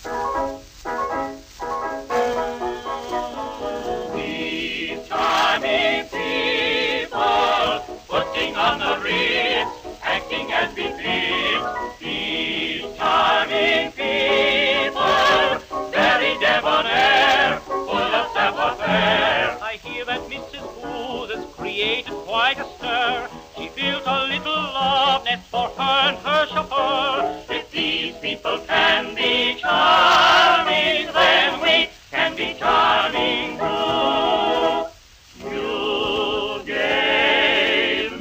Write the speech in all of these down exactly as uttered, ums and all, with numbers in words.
These charming people, putting on the ritz, acting as befits. These charming people, very debonair, full of savoir-faire. I hear that Missus Booth has created quite a stir. She built a little love nest for her and her chauffeur. If these people can be charming, then we can be charming too. You gave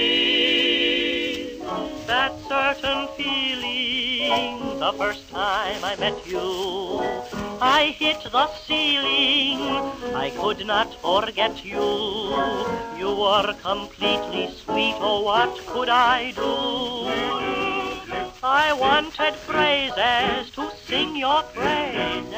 me that certain feeling the first time I met you. I hit the ceiling, I could not forget you. You were completely sweet, oh what could I do? I wanted phrases to sing your praises.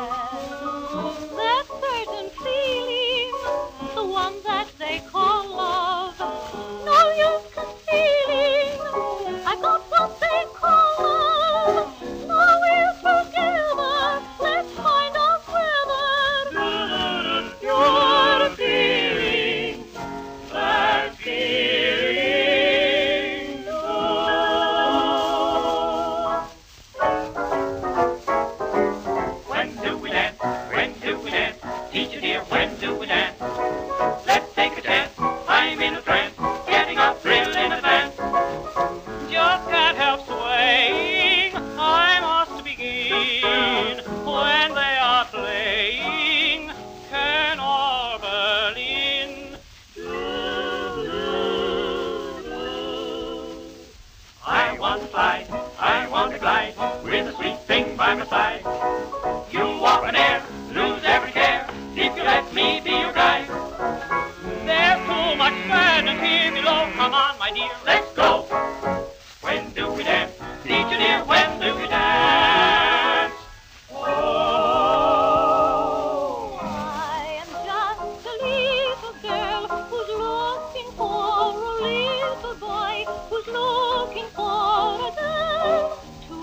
That certain feeling, the one that they call love, no use concealing. I got what they call love. Now we're together, let's find out whether you're feeling that feeling too. When do we dance? When do we dance? Teacher dear, when do we dance? Let's take a chance. I'm in a trance, getting a thrill in advance. Just can't help swaying, I must begin. When they are playing Ken or Berlin. I want to fly, I want to glide, with a sweet thing by my side. You walk on air, lose every care, if you let me be your guide. There's too much sadness here below, come on my dear, Let's go! When do we dance? Teacher dear, when do we dance? Oh, I am just a little girl who's looking for a little boy, who's looking for a girl to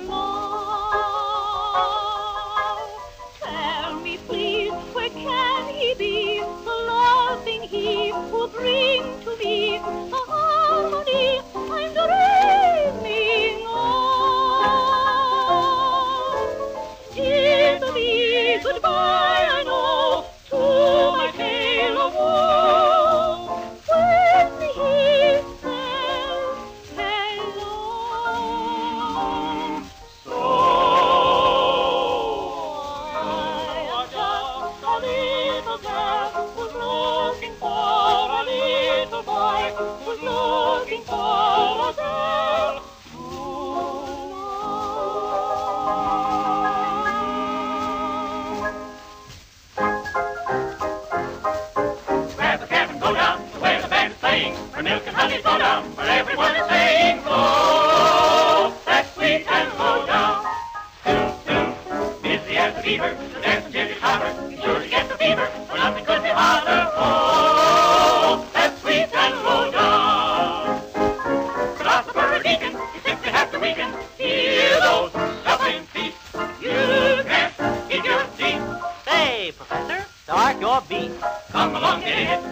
love. Tell me please, where can he be, the loving he will bring to me, the harmony I'm dreaming of. It'll be goodbye, I know, to my tale of woe, when he says hello. so I am just a little girl who's looking for a little boy, who's looking for a girl to love. grab the cab and go down to where the band is playing, where milk and honey flow down, where everyone is saying, "Go, that's sweet and low down." Toot, toot, busy as a beaver, to dance until you holler, sure to get the fever, for nothing could be hotter. Oh, that's sweet and low down. Philosopher or deacon, you simply have to weaken, hear those shuffling feet. You can't keep your seat. Say, Professor, start your beat. Come along, get it.